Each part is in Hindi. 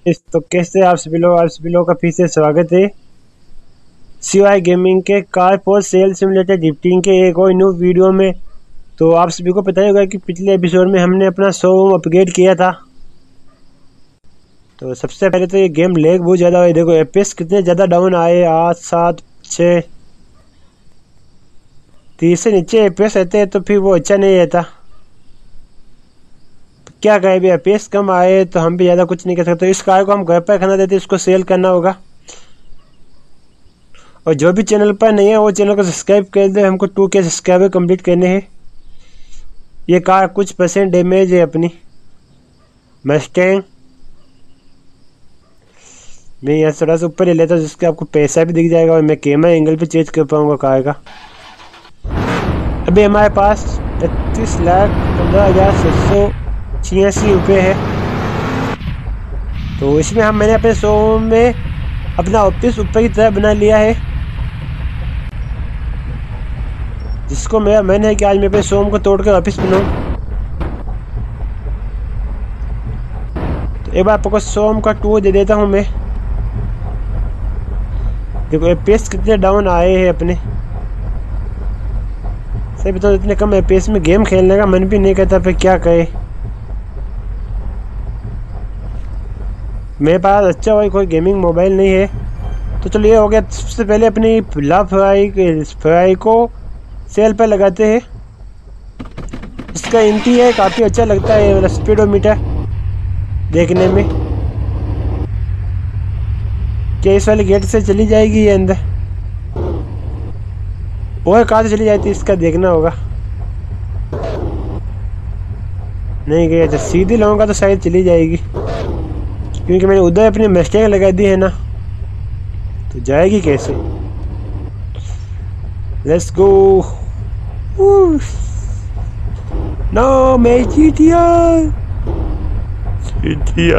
तो कैसे आप सभी लोगों का फिर से स्वागत है सीवाई गेमिंग के car for sale simulator drifting के एक और न्यू वीडियो में। तो आप सभी को पता ही होगा कि पिछले एपिसोड में हमने अपना शोरूम अपग्रेड किया था। तो सबसे पहले तो ये गेम लैग बहुत ज़्यादा हुआ। देखो एपीएस कितने ज़्यादा डाउन आए, 8, 7, 6, 30 से नीचे एपीएस रहते हैं तो फिर वो अच्छा नहीं रहता। तो क्या कहें, भी एपीएस कम आए तो हम भी ज़्यादा कुछ नहीं कर सकते। इस कार को हम घर पर खाना देते, इसको सेल करना होगा। और जो भी चैनल पर नहीं है वो चैनल को सब्सक्राइब कर दे। हमको 2K सब्सक्राइबर कंप्लीट करने हैं। ये कार कुछ % डैमेज है अपनी मस्टैंग। मैं यहाँ थोड़ा सा ऊपर ले लेता हूँ जिसके आपको पैसा भी दिख जाएगा और मैं कैमरा एंगल भी चेंज कर पाऊंगा कार का। अभी हमारे पास 32,15,786 रुपये है। तो इसमें मैंने अपने शोरूम में अपना ऑफिस ऊपर की तरह बना लिया है, जिसको मेरा मन है कि आज मैं अपने शोरूम को तोड़ कर ऑफिस बनाऊँ। तो एक बार आपको शोरूम का टूर दे देता हूँ मैं। देखो एपीएस कितने डाउन आए हैं अपने। सही बताऊँ इतने कम एपीएस में गेम खेलने का मन भी नहीं करता, फिर क्या कहे। मेरे पास अच्छा भाई कोई गेमिंग मोबाइल नहीं है। तो चलो ये हो गया। सबसे पहले अपनी ला फ्राई को सेल पर लगाते हैं। इसका इंटीरियर काफ़ी अच्छा लगता है, मतलब स्पीडोमीटर देखने में। क्या इस वाले गेट से चली जाएगी ये अंदर? और कहाँ से चली जाती है इसका देखना होगा। नहीं गई, अच्छा सीधी लाऊंगा तो शायद चली जाएगी, क्योंकि मैंने उधर अपनी मस्टैंग लगा दी है ना। तो जाएगी कैसे? Let's go. नो मैं जीतिया।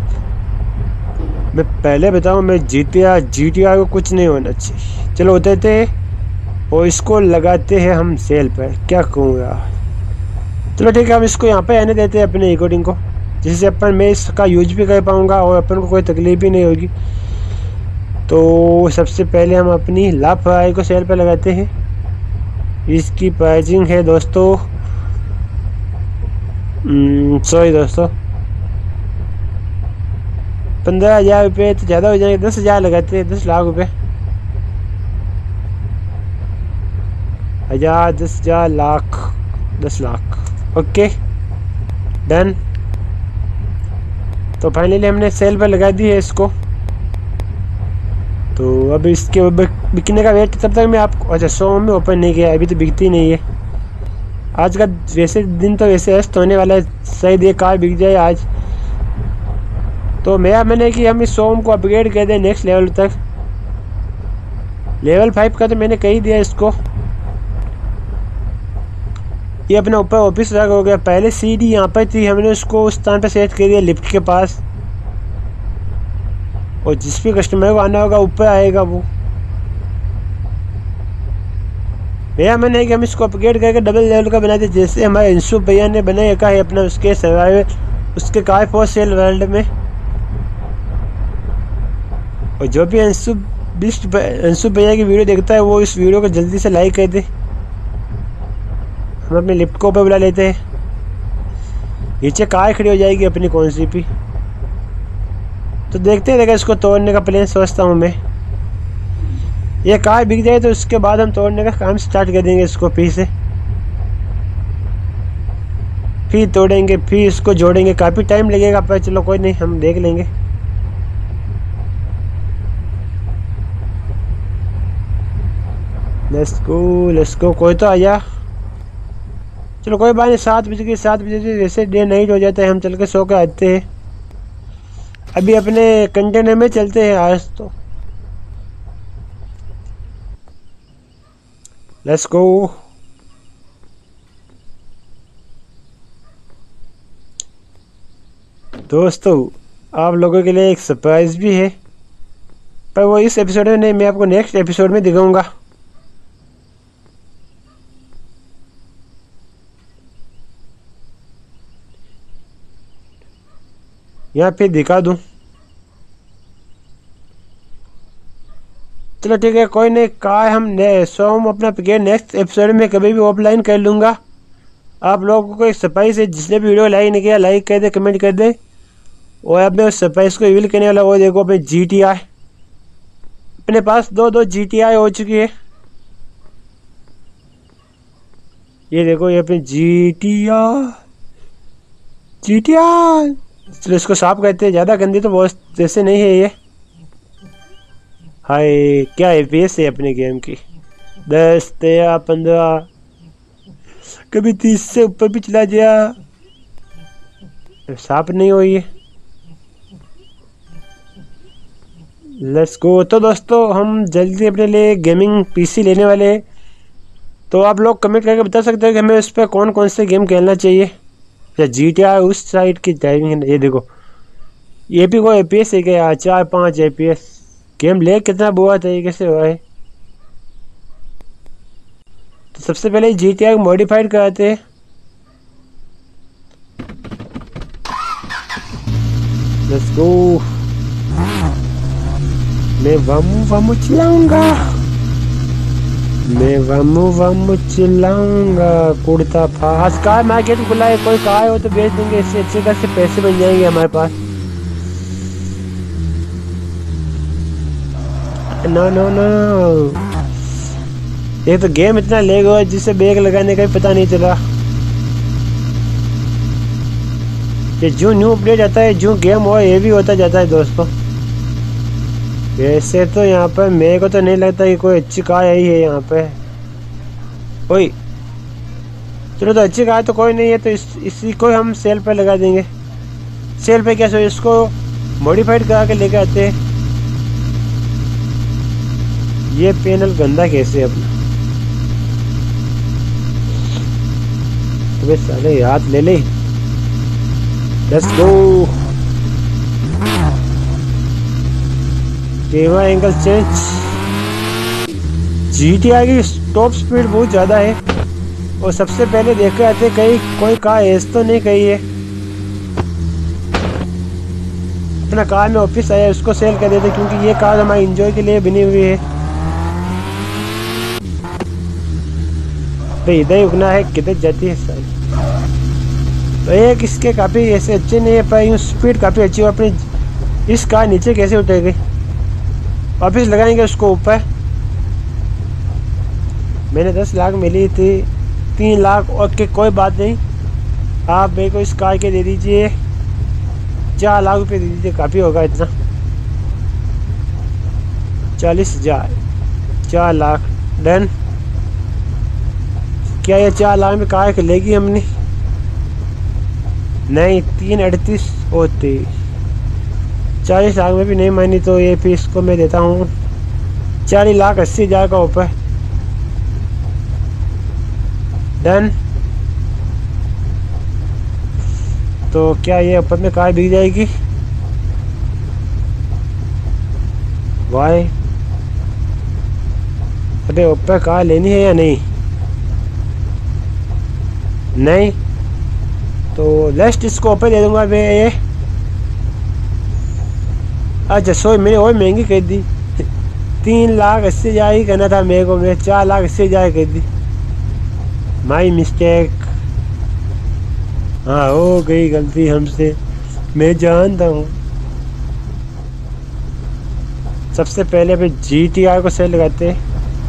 मैं पहले बताऊं, मैं जीतिया को कुछ नहीं होना चाहिए। चलो उतरते हैं और इसको लगाते हैं हम सेल पर। क्या कहूँ यार। चलो ठीक है, हम इसको यहाँ पे आने देते हैं अपने रिकॉर्डिंग को, जिससे अपन मैं इसका यूज भी कर पाऊँगा और अपन को कोई तकलीफ भी नहीं होगी। तो सबसे पहले हम अपनी लाफाई को सेल पर लगाते हैं। इसकी प्राइसिंग है दोस्तों, सॉरी दोस्तों, 15,000 रुपये तो ज़्यादा हो जाएंगे। 10,000 लगाते हैं, 10 लाख रुपये। 1,000, 10,000, लाख, 10 लाख। Okay done. तो फाइनली हमने सेल पर लगा दी है इसको। तो अब इसके बिकने का वेट तब तक मैं आपको, अच्छा शो में ओपन नहीं किया, अभी तो बिकती नहीं है। आज का वैसे दिन तो वैसे अस्त होने वाला है, शायद ये कार बिक जाए आज। तो मैंने कि हम इस शोरूम को अपग्रेड कर दें नेक्स्ट लेवल तक। लेवल 5 का तो मैंने कह ही दिया इसको। ये अपना ऊपर ऑफिस रख हो गया। पहले सीढ़ी यहाँ पर थी, हमने उसको उस स्थान पर सेट कर दिया लिफ्ट के पास। और जिस भी कस्टमर को आना होगा ऊपर आएगा वो। भैया मैंने है कि हम इसको अपग्रेड करके डबल लेवल का बना दिया, जैसे हमारे इंसू भैया ने बना रखा है अपना उसके सर्वाइवल, उसके कार फॉर सेल वर्ल्ड में। और जो भी अंशु भैया की वीडियो देखता है वो इस वीडियो को जल्दी से लाइक कर दे। हम अपने लिफ्ट को ऊपर बुला लेते हैं। नीचे कार खड़ी हो जाएगी अपनी कौन सी भी। तो देखते हैं, देखा इसको तोड़ने का प्लान सोचता हूँ मैं। ये कार बिक जाए तो उसके बाद हम तोड़ने का काम स्टार्ट कर देंगे इसको। फिर तोड़ेंगे, फिर इसको जोड़ेंगे। काफ़ी टाइम लगेगा पर चलो कोई नहीं, हम देख लेंगे। Let's go. कोई तो आया। चलो कोई बात नहीं, 7 बजे से जैसे डे नाइट हो जाता है हम चल के सो के आते हैं। अभी अपने कंटेनर में चलते हैं आज तो। Let's go. दोस्तों आप लोगों के लिए एक सरप्राइज भी है, पर वो इस एपिसोड में नहीं, मैं आपको नेक्स्ट एपिसोड में दिखाऊंगा। यहाँ पे दिखा दूँ। चलो ठीक है, कोई नहीं, कहा हम अपना पिकेट नेक्स्ट एपिसोड में कभी भी ऑफलाइन कर लूँगा। आप लोगों को एक सरप्राइज है, जिसने भी वीडियो लाइक नहीं किया लाइक कर दे, कमेंट कर दे। और अब मैं उस सरप्राइज को रिवील करने वाला, वो देखो अपने GTI, अपने पास दो GTI हो चुकी है। ये देखो ये अपनी GTI। चलो इसको साफ करते हैं, ज़्यादा गंदी तो बहुत जैसे नहीं है ये। हाय क्या FPS है अपने गेम की, 10 13 15, कभी 30 से ऊपर भी चला गया। साफ नहीं हुई है। Let's go. तो दोस्तों हम जल्दी अपने लिए गेमिंग PC लेने वाले हैं। तो आप लोग कमेंट करके बता सकते हो कि हमें उस पर कौन कौन से गेम खेलना चाहिए, या GTA उस साइड की ड्राइविंग। ये देखो ये भी कोई FPS है क्या, 4-5 FPS गेम ले कितना बुरा तरीके से हुआ है। तो सबसे पहले GTA को मॉडिफाइड कराते हैं। Let's go. मैं वामू चिल्लाऊंगा, मैं वामू चिल्लाऊंगा। कुर्ता फास कार मार्केट खुला है, कोई कार हो तो बेच देंगे, इससे अच्छे खासे पैसे बन जाएंगे हमारे पास। नो नो नो, ये तो गेम इतना लेग हुआ जिससे बैग लगाने का भी पता नहीं चला। ये जो न्यू अपडेट आता है, जो गेम हो ये भी होता जाता है दोस्तों। वैसे तो यहाँ पर मेरे को तो नहीं लगता कि कोई अच्छी कार आई है यहाँ पे। ओए चलो, तो अच्छी कार तो कोई नहीं है, तो इसी को हम सेल पे लगा देंगे। सेल पे कैसे, इसको मॉडिफाइड करा के लेके आते हैं। ये पैनल गंदा कैसे है अपना, तो साले हाथ ले ले। Let's go. Camera angle change. GTI की टॉप स्पीड बहुत ज़्यादा है। और सबसे पहले देखे आते कहीं कोई कार ऐस तो नहीं कही है। अपना कार में ऑफिस आया, उसको सेल कर देते, क्योंकि ये कार हमारे इंजॉय के लिए बनी हुई है। तो इधर ही रुकना है, किधर जाती है सारी। तो एक इसके काफ़ी ऐसे अच्छे नहीं है, पर यूँ स्पीड काफ़ी अच्छी हो। अपनी इस कार नीचे कैसे उठेगी, वापस लगाएंगे उसको ऊपर। मैंने 10 लाख मिली थी, 3 लाख। ओके कोई बात नहीं, आप मेरे को इस कार के दे दीजिए 4 लाख रुपये दे दीजिए, काफ़ी होगा इतना। 40,000, 4 लाख डन। क्या ये 4 लाख में कार लेगी हमने? नहीं, 338 होती। 40 लाख में भी नहीं मानी, तो ये फिर इसको मैं देता हूँ 40,80,000 का ऊपर। डन। तो क्या ये ऊपर में कार बिक जाएगी? वाई, अबे ऊपर कार लेनी है या नहीं? नहीं, तो लेस्ट इसको ऊपर दे दूंगा मैं ये। अच्छा सॉरी, मैंने और महंगी कर दी। 3,80,000 ही करना था मेरे को, मैं 4,80,000 कर दी। My mistake. हाँ हो गई गलती हमसे, मैं जानता हूँ। सबसे पहले फिर GTI को सेल लगाते हैं।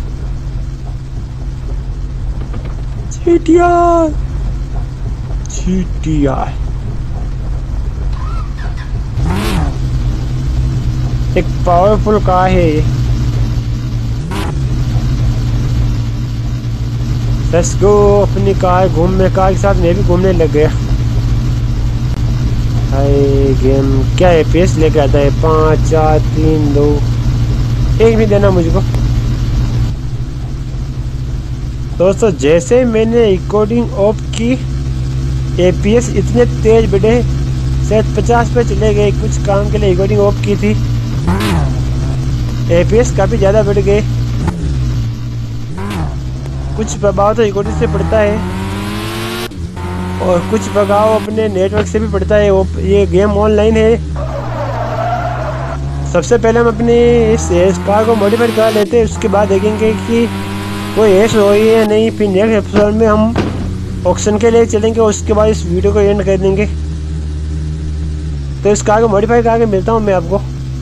GTI एक पावरफुल कार है ये। Let's go. अपनी कार घूमने, कार के साथ मैं भी घूमने लग गया। हाय गेम क्या है, पेस लेके आता है 5 4 3 2 1 भी देना मुझको। दोस्तों जैसे मैंने रिकॉर्डिंग ऑफ की, FPS इतने तेज बढ़े, शायद 50 पे चले गए। कुछ काम के लिए रिकॉर्डिंग ऑफ की थी, FPS काफ़ी ज़्यादा बढ़ गए। कुछ प्रभाव तो रिकॉर्डिंग से पड़ता है और कुछ प्रभाव अपने नेटवर्क से भी पड़ता है। वो ये गेम ऑनलाइन है, सबसे पहले हम अपनी इस कार को मॉडिफाइड कर लेते हैं, उसके बाद देखेंगे कि कोई ऐश हो रही है नहीं। फिर नेक्स्ट एपिसोड में हम ऑक्शन के लिए चलेंगे, उसके बाद इस वीडियो को एंड कर देंगे। तो इस कार को मॉडिफाई करके मिलता हूँ मैं आपको।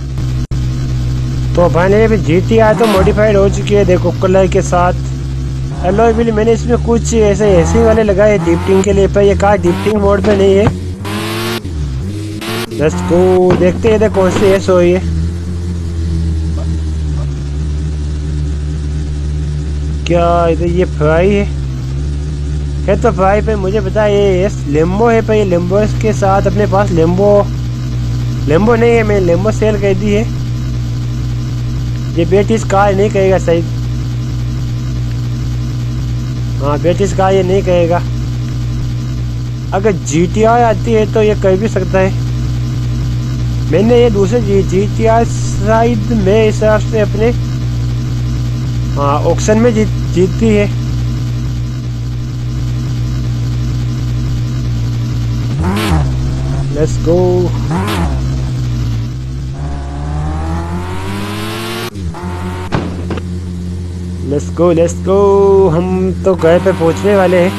तो फाइनली अभी GTR तो मॉडिफाइड हो चुकी है, देखो कलर के साथ अलॉय व्हील। मैंने इसमें कुछ ऐसे वाले लगाए ड्रिफ्टिंग के लिए, पर ये कार ड्रिफ्टिंग मोड पे नहीं है। लेट्स गो, देखते हैं कौन सी ऐश हो रही है। क्या इधर ये फ्राई है तो फ्राई पे मुझे पता है ये लेम्बो है, पर ये लेम्बो के साथ अपने पास लेम्बो नहीं है, मैंने लेम्बो सेल कर दी है। ये बेटिस कार नहीं कहेगा सही, हाँ बेटिस कार ये नहीं कहेगा। अगर GTR आती है तो ये कर भी सकता है। मैंने ये दूसरे GTR शायद मेरे हिसाब से अपने ऑक्शन में जीतती है। Let's go. Let's go. हम तो घर पे पहुंचने वाले हैं।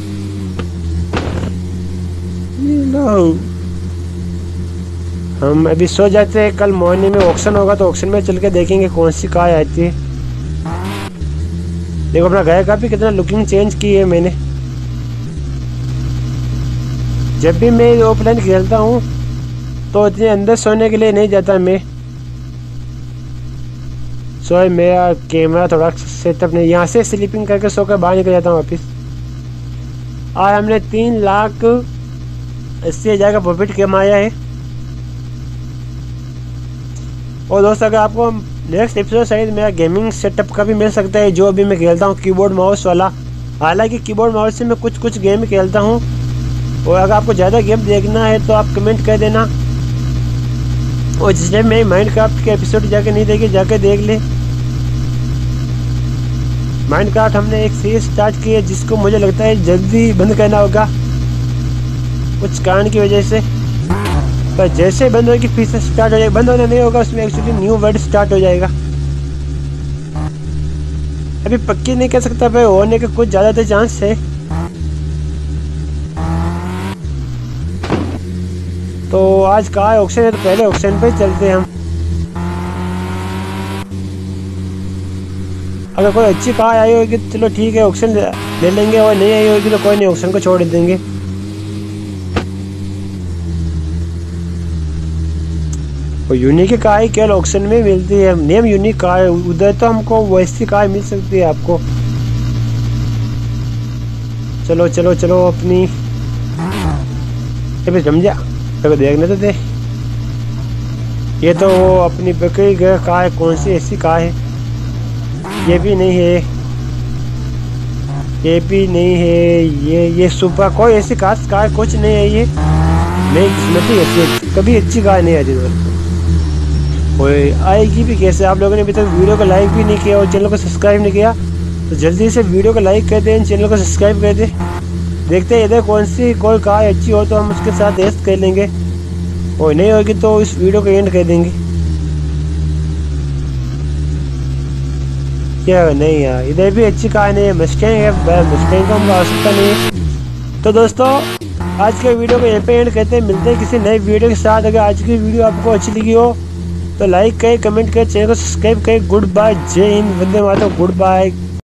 हम अभी सो जाते हैं, कल मॉर्निंग में ऑक्शन होगा तो ऑक्शन में चल के देखेंगे कौन सी कार आती है। देखो अपना घर का भी कितना लुकिंग चेंज की है मैंने। जब भी मैं ऑफलाइन खेलता हूँ तो इतने अंदर सोने के लिए नहीं जाता मैं। सो मेरा कैमरा थोड़ा सेटअप नहीं, यहाँ से स्लीपिंग करके सोकर बाहर निकल जाता हूँ वापिस। आज हमने 3,80,000 का प्रॉफिट कमाया है। और दोस्तों अगर आपको नेक्स्ट एपिसोड शायद मेरा गेमिंग सेटअप का भी मिल सकता है, जो अभी मैं खेलता हूँ कीबोर्ड माउस वाला। हालांकि कीबोर्ड माउस से मैं कुछ गेम खेलता हूँ। और अगर आपको ज़्यादा गेम देखना है तो आप कमेंट कर देना। और जिसने मैं माइनक्राफ्ट के एपिसोड जाके नहीं देखे जाके देख ले। माइनक्राफ्ट हमने एक सीरीज स्टार्ट की है जिसको मुझे लगता है जल्दी बंद करना होगा कुछ कारण की वजह से। पर जैसे बंद होगी फिर से स्टार्ट हो जाएगा। बंद होना नहीं होगा, उसमें एक्चुअली न्यू वर्ड स्टार्ट हो जाएगा। अभी पक्की नहीं कह सकता, पर होने के कुछ ज़्यादा चांस है। तो आज कहाँ ऑक्शन है तो पहले ऑक्शन पे चलते हैं हम। अगर कोई अच्छी कार आई होगी तो चलो ठीक है ऑक्शन ले लेंगे, और नहीं आई होगी तो कोई नहीं, ऑक्शन को छोड़ देंगे। और यूनिक की कार केवल ऑक्शन में मिलती है, नेम यूनिक कार। उधर तो हमको वैसी कार मिल सकती है आपको। चलो चलो चलो अपनी अभी समझा तो देखने तो दे। ये तो वो अपनी बकरी कार है, कौन सी ऐसी कार है? ये भी नहीं है, ये भी नहीं है, ये सुपर कोई ऐसी खास कार कुछ नहीं है। ये नहीं किस्मती ऐसी कभी अच्छी कार नहीं आती दोस्तों। और आएगी भी कैसे? आप लोगों ने अभी तक वीडियो को लाइक भी नहीं किया और चैनल को सब्सक्राइब नहीं किया तो जल्दी से वीडियो को लाइक कर दें, चैनल को सब्सक्राइब कर दें। देखते हैं इधर कौन सी कोई कार अच्छी हो तो हम उसके साथ टेस्ट कर लेंगे, और नहीं होगी तो इस वीडियो को एंड कर देंगे। क्या नहीं यार, इधर भी अच्छी कार नहीं है, मस्टैंग है, मस्टैंग का हमको आवश्यकता नहीं है। तो दोस्तों आज के वीडियो को यहीं पे एंड करते हैं, मिलते हैं किसी नई वीडियो के साथ। अगर आज की वीडियो आपको अच्छी लगी हो तो लाइक करें, कमेंट करें, चैनल को सब्सक्राइब करें। गुड बाय, जय हिंद, वंदे मातरम, गुड बाय।